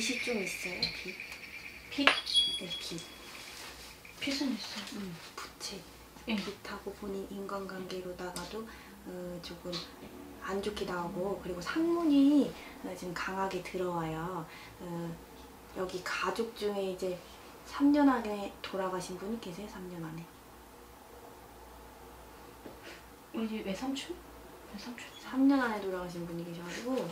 빛이 좀 있어요. 빛. 빛? 네, 빛. 빛은 있어요. 부채. 예. 빛하고 본인 인간관계로다가도 조금 안 좋게 나오고, 그리고 상문이 지금 강하게 들어와요. 여기 가족 중에 이제 3년 안에 돌아가신 분이 계세요? 3년 안에? 우리 외삼촌? 외삼촌? 3년 안에 돌아가신 분이 계셔가지고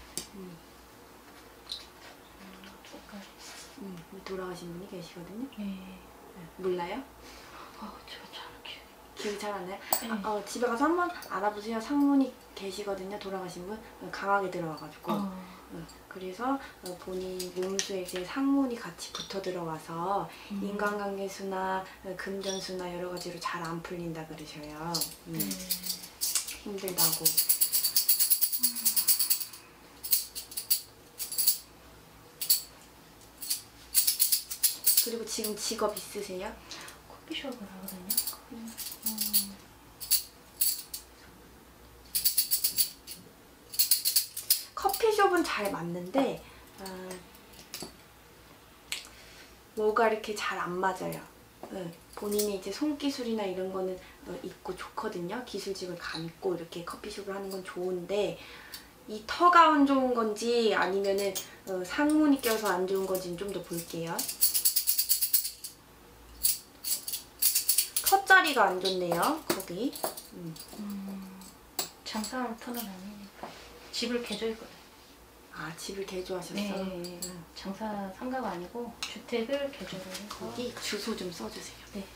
돌아가신 분이 계시거든요. 네. 몰라요? 제가 잘 기억이 잘 안 나요? 네. 집에 가서 한번 알아보세요. 상문이 계시거든요. 돌아가신 분. 강하게 들어와가지고. 그래서 본인 몸수에 이제 상문이 같이 붙어 들어와서 인간관계 수나 금전 수나 여러 가지로 잘 안 풀린다 그러셔요. 힘들다고. 그리고 지금 직업 있으세요? 커피숍을 하거든요. 커피숍은 잘 맞는데 뭐가 이렇게 잘 안 맞아요. 본인이 이제 손기술이나 이런 거는 있고 좋거든요. 기술직을 감고 이렇게 커피숍을 하는 건 좋은데 이 터가 안 좋은 건지 아니면은 상문이 껴서 안 좋은 건지는 좀 더 볼게요. 터 자리가 안 좋네요. 거기. 장사할 터는 아니니까. 집을 개조했거든요. 아, 집을 개조하셨어? 네. 장사 상가가 아니고 주택을 개조를 해서. 거기 주소 좀 써주세요. 네.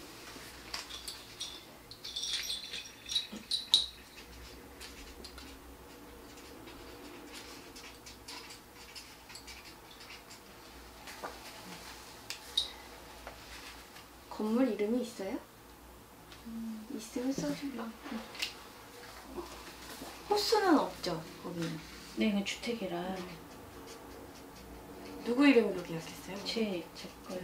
건물 이름이 있어요? 있으면 써주려. 호수는 없죠, 거기는? 네, 이건 주택이라. 누구 이름으로 계약했어요? 제 거요.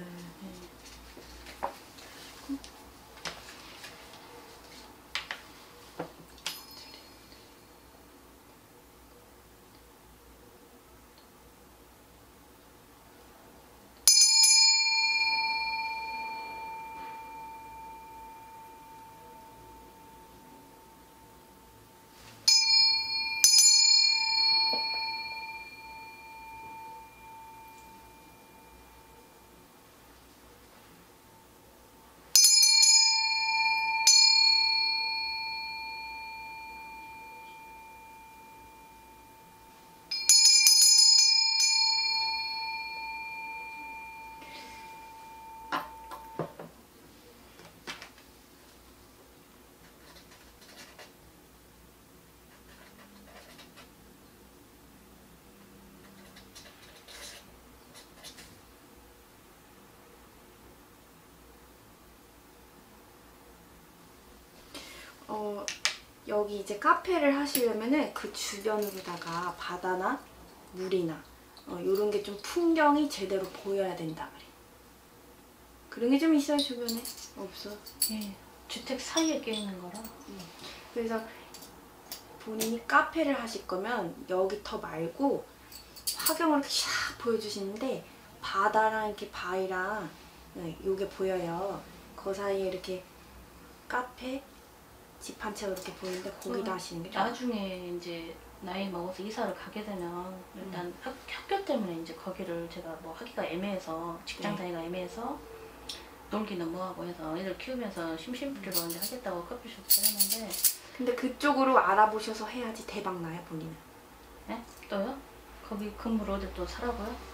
여기 이제 카페를 하시려면은 그 주변으로다가 바다나 물이나 요런 게 좀 풍경이 제대로 보여야 된다 그래. 그런 게 좀 있어요, 주변에? 없어? 예. 주택 사이에 껴있는 거라. 그래서 본인이 카페를 하실 거면 여기 터 말고 화경을 이렇게 샥 보여주시는데 바다랑 이렇게 바위랑 요게 보여요. 그 사이에 이렇게 카페, 집 한 채가 이렇게 보이는데 거기다 하시는 게 좋아요. 나중에 이제 나이 먹어서 이사를 가게 되면 일단 학교 때문에 이제 거기를 제가 뭐 하기가 애매해서 직장 다니기가 애매해서 놀기는 뭐하고 해서 애들 키우면서 심심풀이로 이제 하겠다고 커피숍 차렸는데 근데 그쪽으로 알아보셔서 해야지 대박 나요, 본인은. 네? 또요? 거기 근무를 어디 또 살아고요?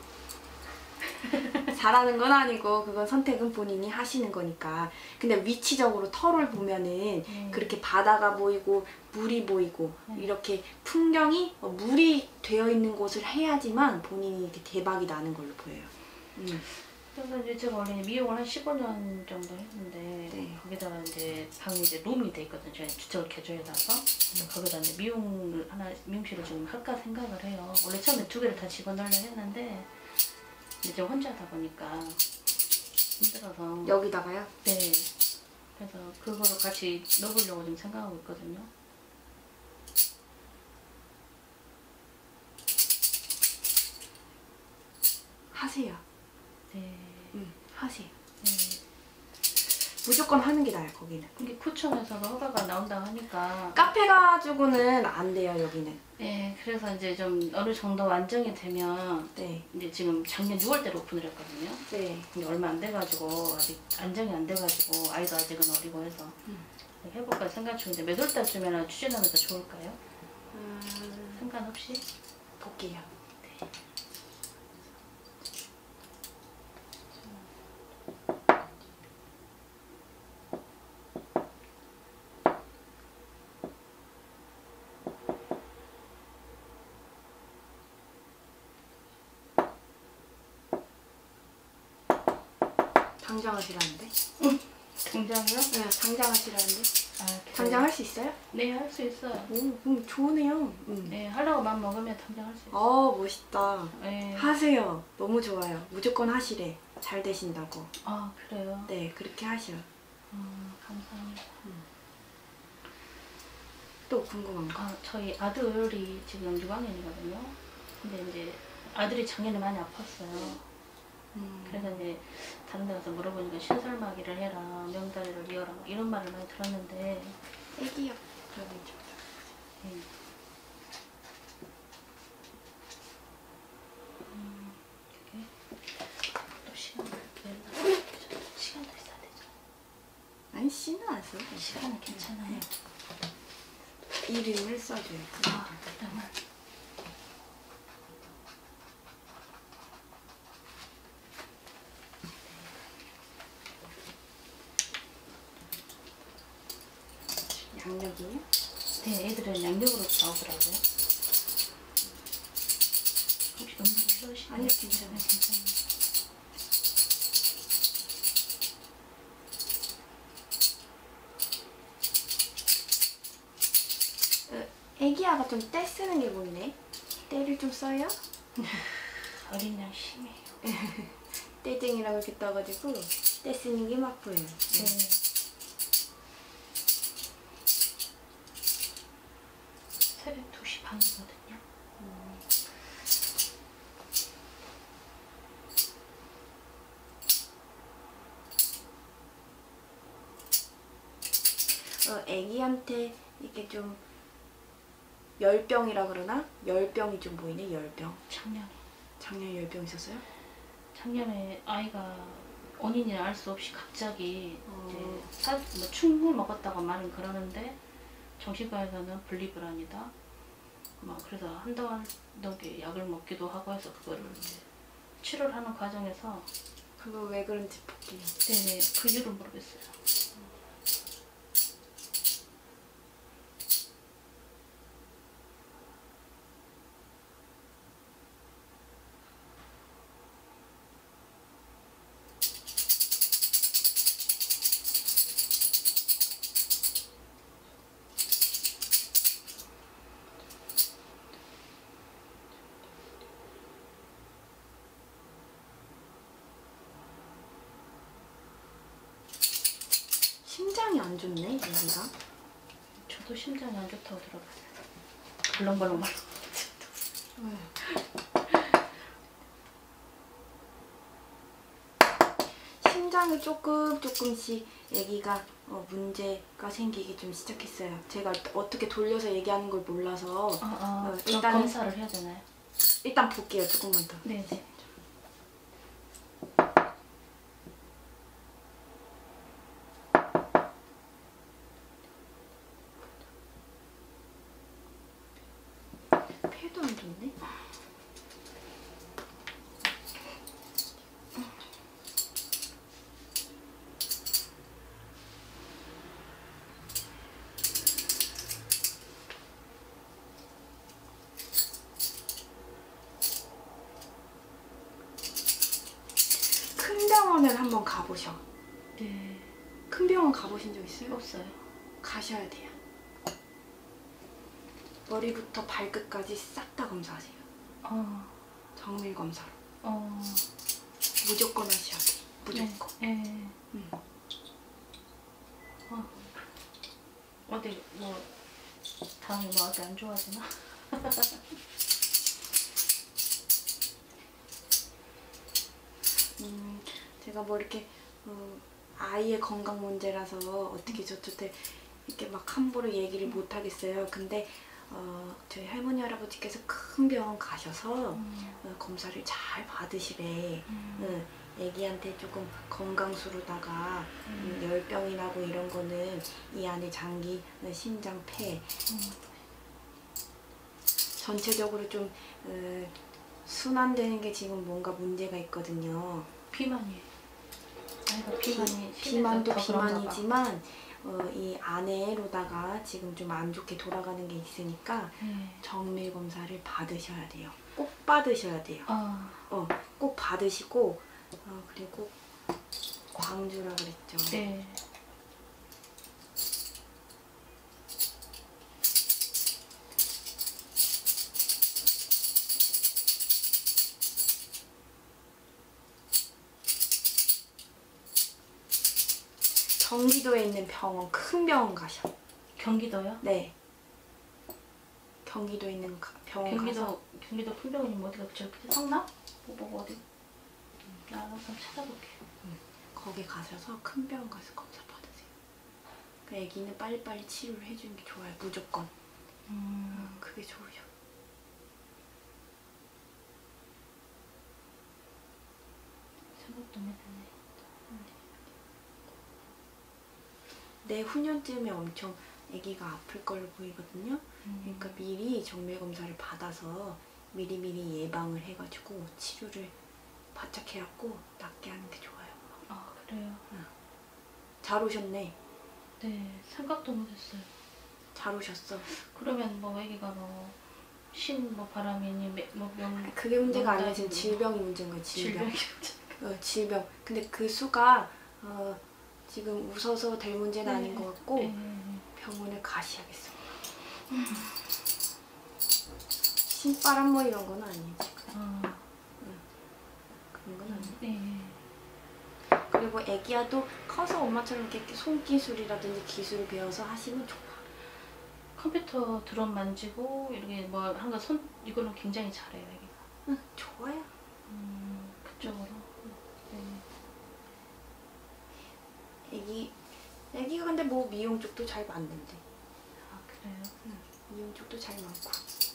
잘하는 건 아니고 그건 선택은 본인이 하시는 거니까. 근데 위치적으로 터를 보면은 그렇게 바다가 보이고 물이 보이고 이렇게 풍경이 물이 되어 있는 곳을 해야지만 본인이 이렇게 대박이 나는 걸로 보여요. 그래서 이제 제가 원래 미용을 한 15년 정도 했는데 거기다가 이제 방이 이제 룸이 돼 있거든요. 저희 주택을 개조해놔서 거기다 이제 미용실을 좀 할까 생각을 해요. 원래 처음에 2개를 다 집어넣으려 했는데 이제 혼자 하다 보니까 힘들어서. 여기다가요? 네. 그래서 그거를 같이 넣으려고 지금 생각하고 있거든요. 하세요. 네. 하세요. 네. 무조건 하는 게 나아요, 거기는. 이게 구청에서도 허가가 나온다고 하니까. 카페 가지고는 안 돼요, 여기는. 네, 그래서 이제 좀 어느 정도 안정이 되면 네. 이제 지금 작년 6월달에 오픈을 했거든요. 네. 근데 얼마 안 돼가지고 아직 안정이 안 돼가지고 아이도 아직은 어리고 해서 해볼까 생각 중인데 몇 월 달쯤에나 추진하면 더 좋을까요? 상관없이? 볼게요. 네. 당장 하시라는데? 당장이요? 네, 당장 하시라는데? 아, 그래요? 당장 할 수 있어요? 네, 할 수 있어요. 오, 그럼 좋으네요. 네, 하려고 마음 먹으면 당장 할 수 있어요. 멋있다. 네. 하세요. 너무 좋아요. 무조건 하시래. 잘 되신다고. 아, 그래요? 네, 그렇게 하셔. 감사합니다. 또 궁금한 거? 저희 아들이 지금 6학년이거든요. 근데 이제 아들이 작년에 많이 아팠어요. 그래서 이제 다른 데 가서 물어보니까 신설마기를 해라, 명다리를 이어라 이런 말을 많이 들었는데 애기요. 그러면 좀. 네. 그게 또 시간도 있어야 되죠. 아니, 씨는 안 써요. 시간은 괜찮아요. 이름을 써줘요. 그러면 양력이요? 네, 애들은 양력으로 나오더라고요. 혹시 음식 필요하시나요? 아니요, 괜찮아요. 괜찮아요. 애기야가 좀 떼 쓰는 게 보이네. 떼를 좀 써요? 어린 양 심해요. 떼쟁이라고 이렇게 떠가지고 떼 쓰는 게 막 보여요. 네. 새벽 2시 반이거든요. 애기한테 이렇게 좀 열병이라 그러나? 열병이 좀 보이네, 열병. 작년에 열병 있었어요? 작년에 아이가 원인을 알 수 없이 갑자기 이제 뭐 충을 먹었다고 말은 그러는데 정신과에서는 분리불안이다. 그래서 한동안 넘게 약을 먹기도 하고 해서 그거를 이제 치료를 하는 과정에서 그거 왜 그런지 볼게요. 네네 그 이유를 모르겠어요. 심장이 안 좋네, 애기가. 저도 심장이 안 좋다고 들어봤어요. 벌렁벌렁 말로. 심장이 조금씩 애기가 문제가 생기기 좀 시작했어요. 제가 어떻게 돌려서 얘기하는 걸 몰라서 일단 검사를 해야 되나요? 일단 볼게요, 조금만 더. 네네. 폐도 안 좋네. 큰 병원을 한번 가보셔. 네. 큰 병원 가보신 적 있어요? 없어요. 가셔야 돼요. 머리부터 발끝까지 싹 다 검사하세요. 정밀 검사로. 무조건 하셔야 돼. 무조건. 네. 어디 뭐 다음에 뭐 어디 안 좋아지나? 제가 뭐 이렇게 아이의 건강 문제라서 어떻게 저한테 이렇게 막 함부로 얘기를 못 하겠어요. 근데 저희 할머니 할아버지께서 큰 병원 가셔서 검사를 잘 받으시래. 애기한테 조금 건강수로다가 열병이 나고 이런 거는 이 안에 장기, 심장, 폐 전체적으로 좀 순환되는 게 지금 뭔가 문제가 있거든요. 비만이. 아이가 비만도 비만이지만 이 안에로다가 지금 좀 안 좋게 돌아가는 게 있으니까 정밀 검사를 받으셔야 돼요. 꼭 받으셔야 돼요. 꼭 받으시고 그리고 광주라 그랬죠. 네. 경기도에 있는 병원, 큰 병원 가셔. 경기도요? 네. 경기도에 있는 병원 가서. 경기도 큰 병원이 뭐 어디가 저기 성남? 뭐 어디? 나 한번 찾아볼게. 거기 가셔서 큰 병원 가서 검사 받으세요. 그 애기는 빨리빨리 치료를 해주는 게 좋아요. 무조건. 그게 좋으셔. 생각도 못했네. 내후년쯤에 엄청 아기가 아플 걸로 보이거든요. 그러니까 미리 정밀 검사를 받아서 미리미리 예방을 해가지고 치료를 바짝 해갖고 낫게 하는 게 좋아요. 아 그래요? 잘 오셨네. 네, 생각도 못했어요. 잘 오셨어. 그러면 뭐 아기가 뭐 바람이니 그게 문제가 아니라 지금 질병이 문제인 거야. 질병. 질병이 질병. 근데 그 수가 지금 웃어서 될 문제는 아닌 것 같고 병원에 가셔야겠어. 신바람 뭐 이런 건 아니에요 지금. 그런 건 아니에요. 그리고 애기야도 커서 엄마처럼 이렇게 손기술이라든지 기술을 배워서 하시면 좋아. 컴퓨터 드럼 만지고 이렇게 뭐 한 거 이거는 굉장히 잘해요 애기가. 좋아요. 그쪽으로. 애기가 근데 뭐 미용 쪽도 잘 맞는데. 아 그래요? 미용 쪽도 잘 맞고.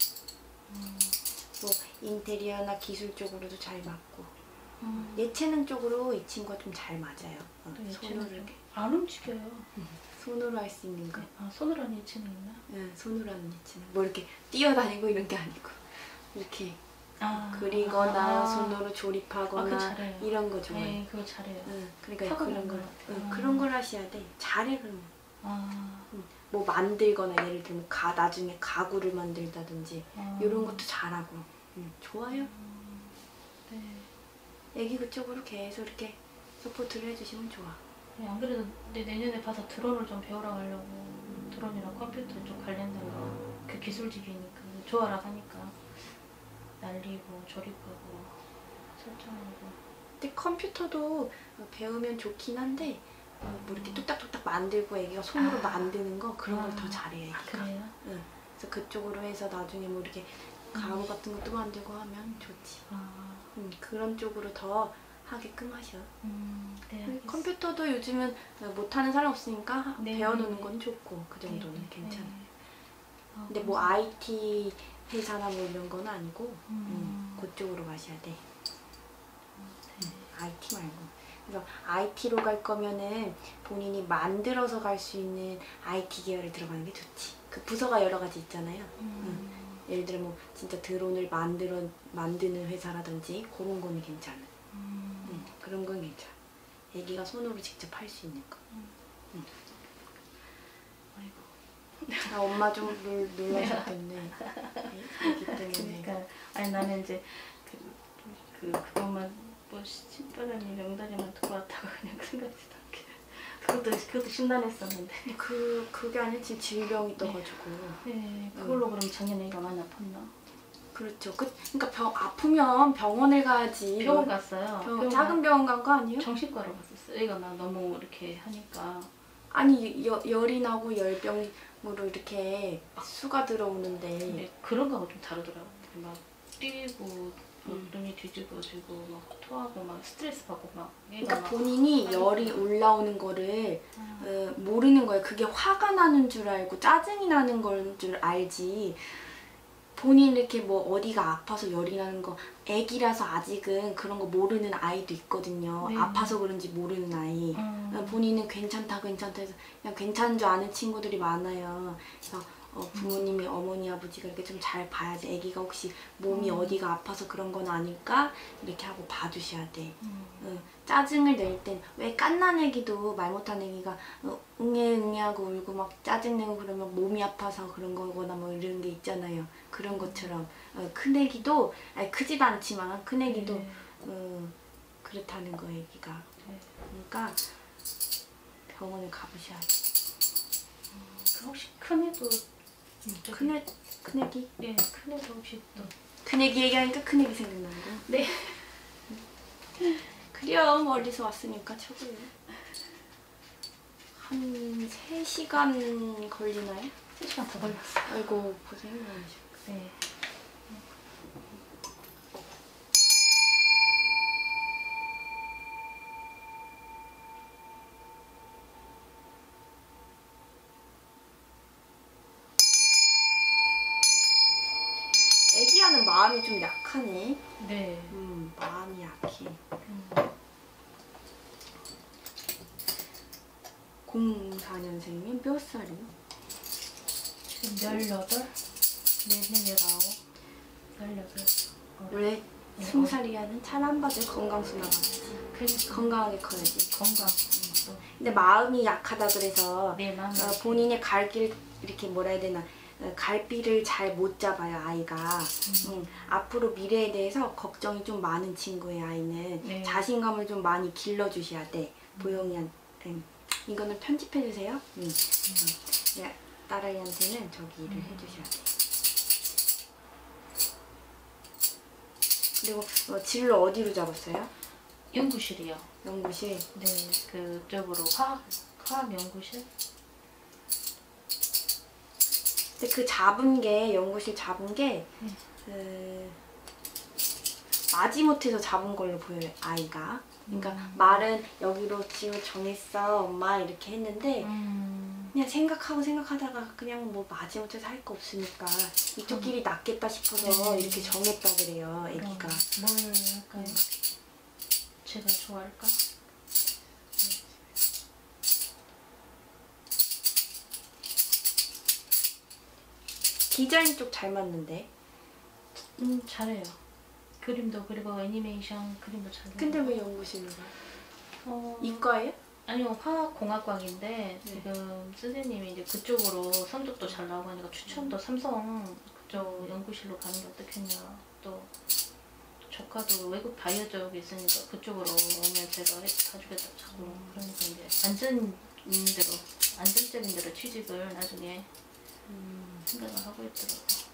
뭐 인테리어나 기술 쪽으로도 잘 맞고. 예체능 쪽으로 이 친구가 좀 잘 맞아요. 손으로 이렇게. 안 움직여요. 손으로 할 수 있는 거. 아 손으로 하는 예체능 있나? 네, 손으로 하는 예체능. 뭐 이렇게 뛰어다니고 이런 게 아니고 이렇게 그리거나 손으로 조립하거나 이런 거 좋아해요. 네, 그거 잘해요. 그러니까 그런 걸 하셔야 돼. 잘해 그러면. 뭐 만들거나 예를 들면 나중에 가구를 만들다든지 이런 것도 잘하고. 좋아요. 네. 애기 그쪽으로 계속 이렇게 서포트를 해주시면 좋아. 네, 안 그래도 내년에 봐서 드론을 좀 배우러 가려고. 드론이랑 컴퓨터 좀 관련된 거. 그 기술직이니까 좋아라 하니까 날리고 조립하고 설정하고. 근데 컴퓨터도 배우면 좋긴 한데 뭐 이렇게 뚝딱뚝딱 만들고 애기가 손으로 만드는 거 그런 걸 더 잘해요 애기가. 그래요? 그래서 그쪽으로 해서 나중에 뭐 이렇게 가구 같은 것도 만들고 하면 좋지. 그런 쪽으로 더 하게끔 하셔. 네, 컴퓨터도 요즘은 못하는 사람 없으니까 네, 배워놓는 네. 건 좋고 그 정도는 괜찮아. 근데 감사합니다. 뭐 IT 회사나 뭐 이런 건 아니고 그쪽으로 가셔야 돼. IT 말고. 그래서 IT로 갈 거면은 본인이 만들어서 갈 수 있는 IT 계열을 들어가는 게 좋지. 그 부서가 여러 가지 있잖아요. 예를 들어 뭐 진짜 드론을 만드는 회사라든지 그런 거는 괜찮아. 그런 건 괜찮아. 애기가 손으로 직접 할 수 있는 거. 아이고. 엄마 좀 놀라셨겠네. 애기 때문에. 그러니까 아니 나는 이제 그것만 뭐 신바람이 명다리만 들어왔다가 그냥 생각지도 않게 그것도 심란했었는데. 그게 아니라 지금 질병이 떠가지고. 네, 그걸로 그럼 작년에 애가 많이 아팠나? 그렇죠. 그러니까 아프면 병원을 가야지. 병원 갔어요. 작은 병원 간 거 아니에요? 정신과로 갔었어요. 애가 막 너무 이렇게 하니까. 아니 열이 나고 열병으로 이렇게 수가 들어오는데. 근데 그런 거하고 좀 다르더라고요. 막 뛰고 눈이 뒤집어지고 막 토하고 막 스트레스 받고 막. 그러니까 본인이 열이 올라오는 거를 모르는 거예요. 그게 화가 나는 줄 알고 짜증이 나는 걸 줄 알지. 본인 이렇게 뭐 어디가 아파서 열이 나는 거 애기라서 아직은 그런 거 모르는 아이도 있거든요. 네. 아파서 그런지 모르는 아이. 본인은 괜찮다 해서 그냥 괜찮은 줄 아는 친구들이 많아요. 그래서 부모님이 어머니 아버지가 이렇게 좀 잘 봐야지 애기가 혹시 몸이 어디가 아파서 그런 건 아닐까 이렇게 하고 봐주셔야 돼. 짜증을 낼 땐 왜 갓난 애기도 말 못한 애기가 응애 하고 울고 막 짜증내고 그러면 몸이 아파서 그런 거거나 뭐 이런 게 있잖아요. 그런 것처럼 큰 애기도 크지도 않지만 큰 애기도 그렇다는 거예요 애기가. 그러니까 병원을 가보셔야 돼. 그럼 혹시 큰 애도 큰 애기? 네, 큰 애도 혹시 또 큰 애기 얘기하니까 큰 애기 생각나는 거. 네. 그래요. 멀리서 왔으니까 최고예요. 한 3시간 걸리나요? 3시간 더 걸렸어요. 아이고 고생 많으시고. 네. 애기야는 마음이 좀 약하네. 네. 마음이 약해. 04년생이면 몇 살이요? 지금 18? 내년 19? 18. 원래 20살이야는 잘 안 받아요. 건강수나가. 그러니까 건강하게 커야지. 건강. 근데 마음이 약하다 그래서 네, 마음이 본인의 갈 길 이렇게 뭐라 해야 되나 갈피를 잘 못 잡아요 아이가. 앞으로 미래에 대해서 걱정이 좀 많은 친구예요 아이는. 네. 자신감을 좀 많이 길러주셔야 돼. 보영이한테. 이거는 편집해주세요. 딸아이한테는 저기 일을 해주셔야 돼. 그리고 진로 어디로 잡았어요? 연구실이요. 연구실? 네, 그쪽으로 화학 연구실? 근데 그 잡은 게 연구실 잡은 게 마지못해서 잡은 걸로 보여요 아이가. 그러니까 말은 여기로 지금 정했어 엄마 이렇게 했는데 그냥 생각하다가 그냥 뭐 마지못해서 할 거 없으니까 이쪽 길이 낫겠다 싶어서 이렇게 정했다 그래요 애기가. 뭘 할까요? 제가 좋아할까? 디자인 쪽 잘 맞는데. 잘해요. 그림도 그리고 애니메이션 그림도 잘. 근데 왜 연구실로 가요? 이과예요? 아니요, 화학공학과인데 지금 선생님이 이제 그쪽으로 성적도 잘 나오고 하니까 추천도 삼성 그쪽 연구실로 가는 게 어떻겠냐. 또 조카도 외국 바이오 쪽에 있으니까 그쪽으로 오면 제가 해주겠다 자꾸. 그러니까 이제 안전적인 대로 취직을 나중에 생각을 하고 있더라고요.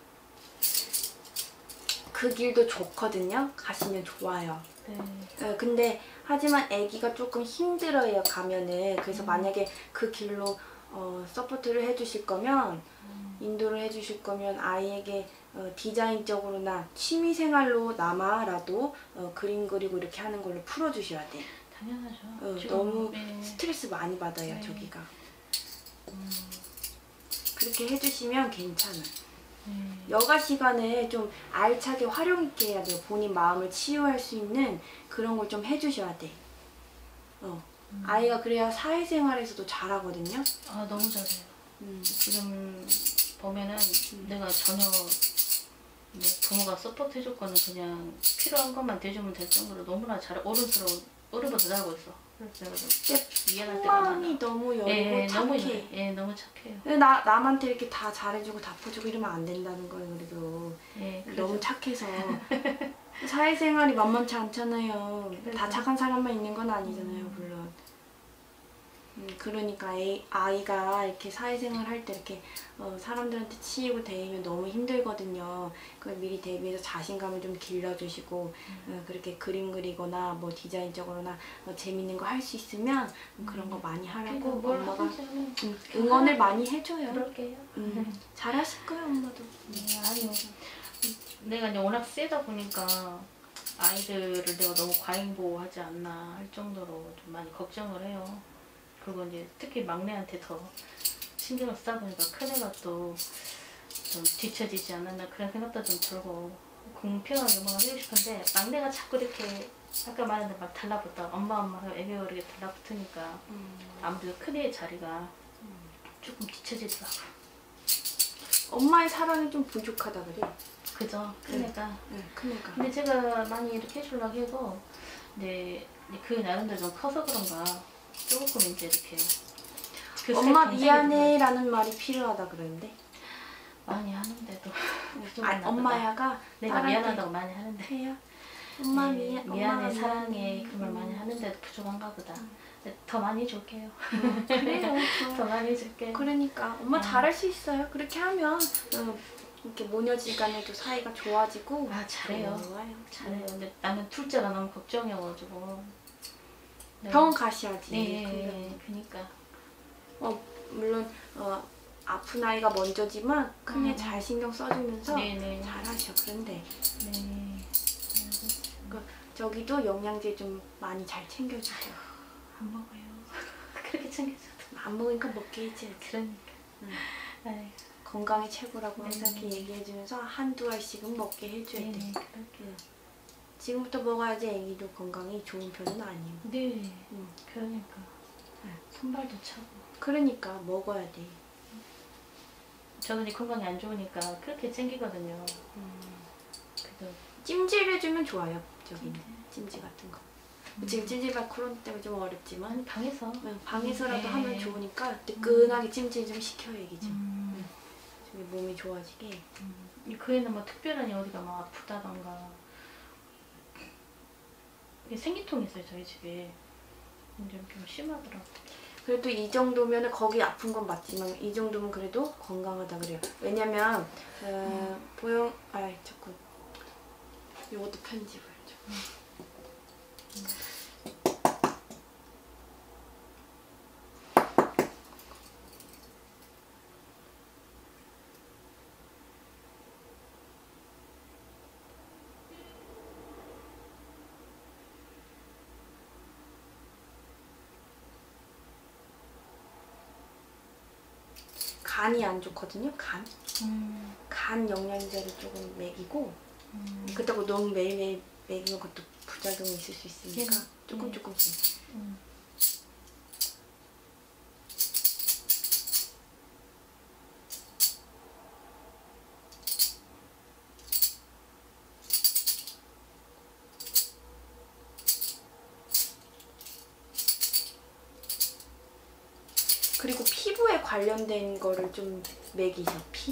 그 길도 좋거든요. 가시면 좋아요. 네. 근데 하지만 아기가 조금 힘들어요 가면은. 그래서 만약에 그 길로 서포트를 해주실 거면 인도를 해주실 거면 아이에게 디자인적으로나 취미생활로 그림 그리고 이렇게 하는 걸로 풀어주셔야 돼. 당연하죠. 너무 스트레스 많이 받아요 네. 저기가. 그렇게 해주시면 괜찮아요. 여가 시간에 좀 알차게 활용 있게 해야 돼요. 본인 마음을 치유할 수 있는 그런 걸 좀 해주셔야 돼. 아이가 그래야 사회생활에서도 잘하거든요. 아, 너무 잘해요. 지금 보면은 내가 전혀 부모가 서포트 해줄 거는 그냥 필요한 것만 대주면 될 정도로 너무나 어른보다 잘하고 있어. 그래서 내가 좀 미안할 때가 많아. 마음이 너무 여리고 착해. 너무 착해요. 근데 남한테 이렇게 다 잘해주고 다 퍼주고 이러면 안 된다는 거예요. 그래도 너무 착해서. 사회생활이 만만치 않잖아요. 다 착한 사람만 있는 건 아니잖아요 물론. 그러니까 아이가 이렇게 사회생활 할 때 이렇게 사람들한테 치이고 대이면 너무 힘들거든요. 그걸 미리 대비해서 자신감을 좀 길러주시고 그렇게 그림 그리거나 뭐 디자인적으로나 재밌는 거 할 수 있으면 그런 거 많이 하라고 엄마가 응원을 많이 해줘요. 그럴게요. 잘하실 거예요 엄마도. 아니요. 내가 이제 워낙 세다 보니까 아이들을 내가 너무 과잉보호하지 않나 할 정도로 좀 많이 걱정을 해요. 그리고 이제 특히 막내한테 더 신경을 쓰다 보니까 큰애가 또 좀 뒤처지지 않았나 그런 생각도 좀 들고 공평하게 뭔가 해주고 싶은데 막내가 자꾸 이렇게 아까 말했는데 막 달라붙다 엄마 하고 애교 이렇게 달라붙으니까 아무래도 큰애의 자리가 조금 뒤처지더라고. 엄마의 사랑이 좀 부족하다 그래. 그죠? 큰애가. 네, 큰애가. 근데 제가 많이 이렇게 해주려고 해도 이제 그 나름대로 좀 커서 그런가 조금 이제 이렇게 엄마 미안해라는 말이 필요하다 그러는데. 많이 하는데도 엄마야가 내가 미안하다고 많이 하는데 해요? 엄마 네, 미안해 사랑해 그 말 많이 하는데도 부족한가 보다. 더 많이 해줄게요. 그래요. 더 많이 해줄게. 그러니까 엄마 잘할 수 있어요. 그렇게 하면 이렇게 모녀지간에도 사이가 좋아지고. 아 잘해요. 좋아요. 잘해요. 근데 나는 둘째가 너무 걱정이어가지고. 병원 가셔야지. 네, 그니까. 물론 아픈 아이가 먼저지만 큰애 잘 신경 써주면서 네네. 잘하셔. 그런데 네. 저기도 영양제 좀 많이 잘 챙겨주세요. 안 먹어요. 그렇게 챙겨줘도. 안 먹으니까 먹게 해줘야지. 그러니까. 건강이 최고라고 항상 이렇게 얘기해주면서 한두 알씩은 먹게 해줘야 돼. 그럴게요. 지금부터 먹어야지 애기도 건강이 좋은 편은 아니에요. 네. 그러니까. 손발도 차고. 그러니까 먹어야 돼. 저는 이 건강이 안 좋으니까 그렇게 챙기거든요. 그래도 찜질 해주면 좋아요. 저기는 찜질 같은 거. 지금 찜질방 코로나 때문에 좀 어렵지만 방에서 방에서라도 하면 좋으니까 뜨끈하게 찜질 좀 시켜 애기 좀. 몸이 좋아지게. 그 애는 뭐 특별한 어디가 막 아프다던가 생기통이 있어요 저희 집에. 근데 좀 심하더라고. 그래도 이 정도면 거기 아픈 건 맞지만 이 정도면 그래도 건강하다 그래요. 왜냐면 자꾸 이것도 편집을 좀. 간이 안 좋거든요. 간 영양제를 조금 먹이고 그렇다고 너무 매일매일 먹이면 그것도 부작용이 있을 수 있으니까 조금씩. 그리고 피부에 관련된 거를 좀 먹이셔.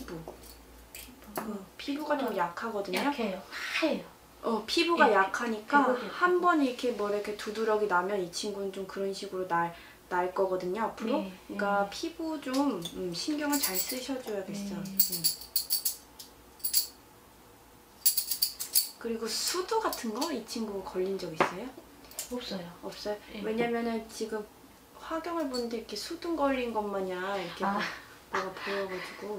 피부가 좀 약하거든요. 약해요. 하얘요. 피부가 약하니까 한 번 이렇게 이렇게 두드러기 나면 이 친구는 좀 그런 식으로 날 거거든요. 앞으로. 그러니까 피부 좀 신경을 잘 쓰셔줘야겠어. 그리고 수두 같은 거 이 친구 걸린 적 있어요? 없어요. 없어요? 왜냐면은 지금 화경을 보는데 이렇게 수둔 걸린 것 마냥 이렇게 뭐가 보여가지고.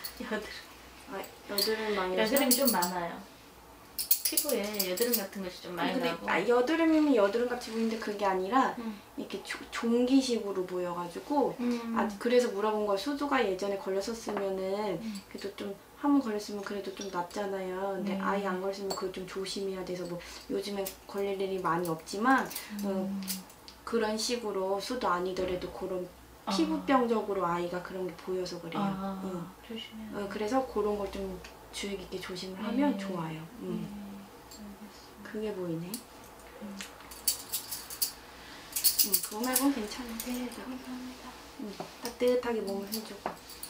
여드름 많이 나서? 여드름이 좀 많아요. 피부에 여드름 같은 것이 좀 많이 나고. 여드름이면 여드름 같이 보이는데 그게 아니라 이렇게 종기식으로 보여가지고 그래서 물어본 거예요. 수두가 예전에 걸렸었으면은 그래도 좀 한 번 걸렸으면 그래도 좀 낫잖아요. 근데 아예 안 걸렸으면 그걸 좀 조심해야 돼서 뭐 요즘에 걸릴 일이 많이 없지만 그런 식으로 수도 아니더라도 그런 피부병적으로 아이가 그런 게 보여서 그래요. 조심해요. 그래서 그런 걸 좀 주의 깊게 조심을 하면 좋아요. 그게 보이네. 그거 말고는 괜찮은데. 네, 감사합니다. 따뜻하게 몸을 해주고.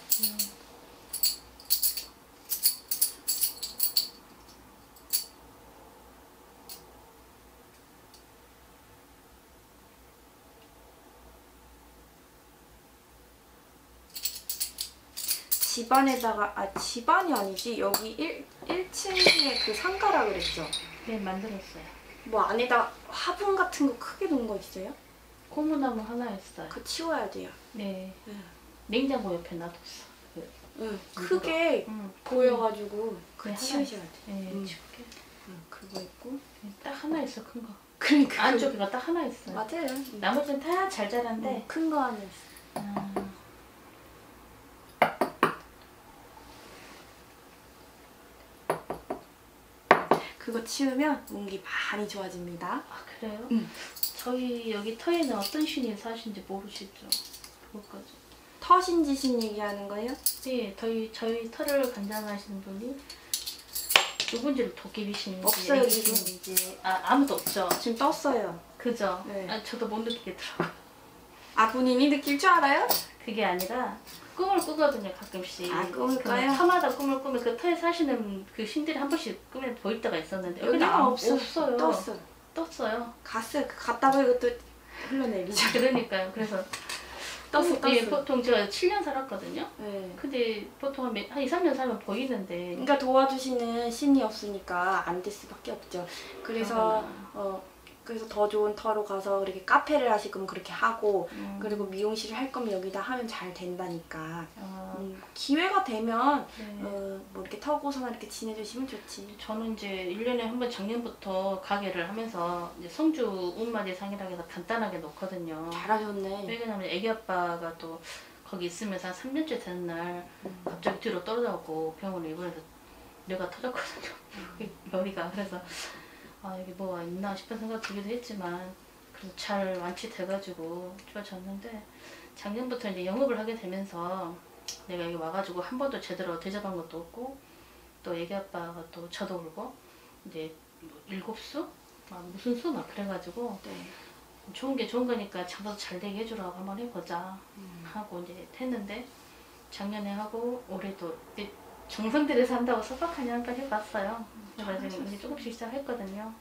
집안에다가 집안이 아니지 여기 1층에 그 상가라 그랬죠? 네, 만들었어요. 뭐 안에다 화분 같은 거 크게 놓은 거 있어요? 고무나무 하나 있어요. 그거 치워야 돼요. 네. 냉장고 옆에 놔뒀어. 응, 크게 보여가지고 그거 치우셔야 돼. 네, 치울게. 그거 있고 딱 하나 있어, 큰 거. 그러니까 안쪽에가 딱 하나 있어요. 맞아요. 나머지는 다 잘 자란데 큰 거 하나 있어. 그거 치우면 운기 많이 좋아집니다. 아, 그래요? 응. 저희 여기 터에는 어떤 신이 사신지 모르시죠? 그것까지. 터신지신 얘기하는 거예요? 네, 저희 터를 관장하시는 분이 누군지를 도깨비 신인지 없어요, 애기 지금. 신인지 아무도 없죠. 지금 떴어요. 그죠? 네. 저도 못 느끼겠더라고요. 아, 본인이 느낄 줄 알아요? 그게 아니라 꿈을 꾸거든요, 가끔씩. 아, 꿈을 꿔요? 터마다 꿈을 꾸면 그 터에 사시는 그 신들이 한 번씩 꿈에 보일 때가 있었는데 여기는 없어요. 떴어. 떴어요. 갔어요. 갔다가 이것도 흘러내리죠. 그러니까요. 그래서 떴어. 예, 보통 제가 7년 살았거든요. 네. 근데 보통 한 2, 3년 살면 보이는데. 그러니까 도와주시는 신이 없으니까 안 될 수밖에 없죠. 그래서 그래서 더 좋은 터로 가서 그렇게 카페를 하실 거면 그렇게 하고 그리고 미용실을 할 거면 여기다 하면 잘 된다니까. 기회가 되면 네. 뭐 이렇게 터고서나 이렇게 지내주시면 좋지. 저는 이제 1년에 한 번 작년부터 가게를 하면서 이제 성주 운마제상이라고 해서 간단하게 놓거든요. 잘하셨네. 왜냐면 애기 아빠가 또 거기 있으면서 한 3년째 되는 날 갑자기 뒤로 떨어져갖고 병원에 입원해서 뇌가 터졌거든요. 머리가. 그래서 아, 이게 뭐가 있나 싶은 생각 들기도 했지만 그래도 잘 완치돼가지고 좋아졌는데 작년부터 이제 영업을 하게 되면서 내가 여기 와가지고 한 번도 제대로 대접한 것도 없고 또 애기 아빠가 또 저도 그러고 이제 뭐 7수? 막 무슨 수 막 그래가지고 네. 좋은 게 좋은 거니까 장사도 잘 되게 해주라고 한번 해보자 하고 이제 했는데 작년에 하고 올해도 정성 들여서 한다고 섭박하니 한번 해봤어요. 그래가지고 이제 조금씩 시작했거든요.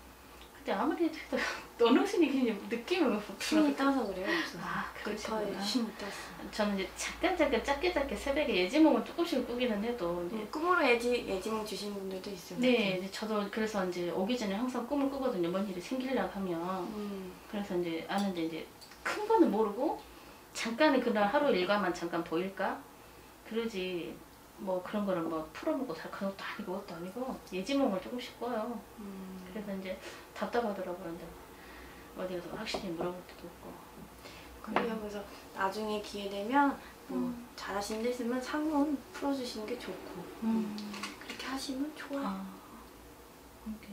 근데 아무리 해도 어느 신이 그냥 느낌을 못 힘이 따서 그래요. 없어. 아, 그러시구나. 힘이 땄어. 저는 이제 작게 작게 새벽에 예지몽을 조금씩 꾸기는 해도 이제 꿈으로 예지몽 주시는 분들도 있어요. 네, 이제 저도 그래서 이제 오기 전에 항상 꿈을 꾸거든요. 뭔 일이 생기려고 하면. 그래서 이제 아는데 이제 큰 거는 모르고 잠깐은 그날 하루 일과만 잠깐 보일까? 그러지 뭐 그런 거를 뭐 풀어보고 살 그런 것도 아니고 그것도 아니고 예지몽을 조금씩 꿔요. 그래서 이제 답답하더라고요. 근데 어디 가서 확실히 물어볼 때도 없고. 그래요. 그래서 나중에 기회 되면 뭐 잘하시는 데 있으면 상문 풀어주시는 게 좋고 그렇게 하시면 좋아요. 아, 오케이.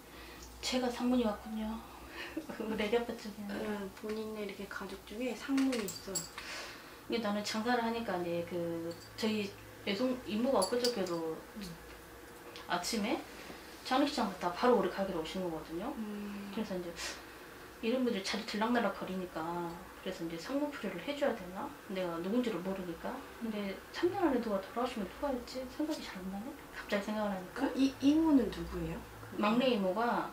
제가 상문이 왔군요. 우리 애기 아빠 쪽에는. 본인의 이렇게 가족 중에 상문이 있어요. 이게 나는 장사를 하니까 이제 저희 이모가 엊그저께도 아침에 장례식장 갔다 바로 우리 가게로 오신 거거든요. 그래서 이제 이런 분들이 자주 들락날락 거리니까 그래서 이제 상무풀이를 해줘야 되나? 내가 누군지를 모르니까. 근데 3년 안에 누가 돌아오시면 누가 했지? 생각이 잘 안 나네? 갑자기 생각을 하니까. 이모는 누구예요? 막내 이모가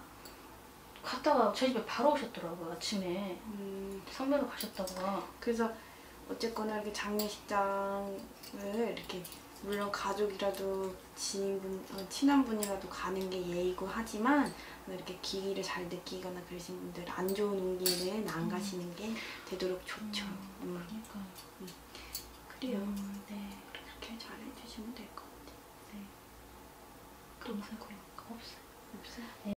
갔다가 저희 집에 바로 오셨더라고요. 아침에 상면을 가셨다가. 그래서 어쨌거나 이렇게 장례식장을 이렇게 물론 가족이라도 친한 분이라도 가는 게 예의고 하지만 이렇게 기기를 잘 느끼거나 그러신 분들 안 좋은 운기는 안 가시는 게 되도록 좋죠. 그러니까요. 그래요. 네. 그렇게 잘 해주시면 될 것 같아요. 네. 감사해요. 없어요. 없어요?